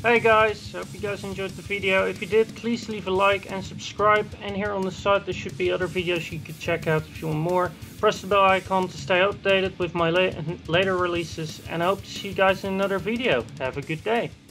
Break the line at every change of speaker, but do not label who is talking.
Hey guys, hope you guys enjoyed the video. If you did, please leave a like and subscribe. And here on the side there should be other videos you could check out if you want more. Press the bell icon to stay updated with my later releases, and I hope to see you guys in another video. Have a good day.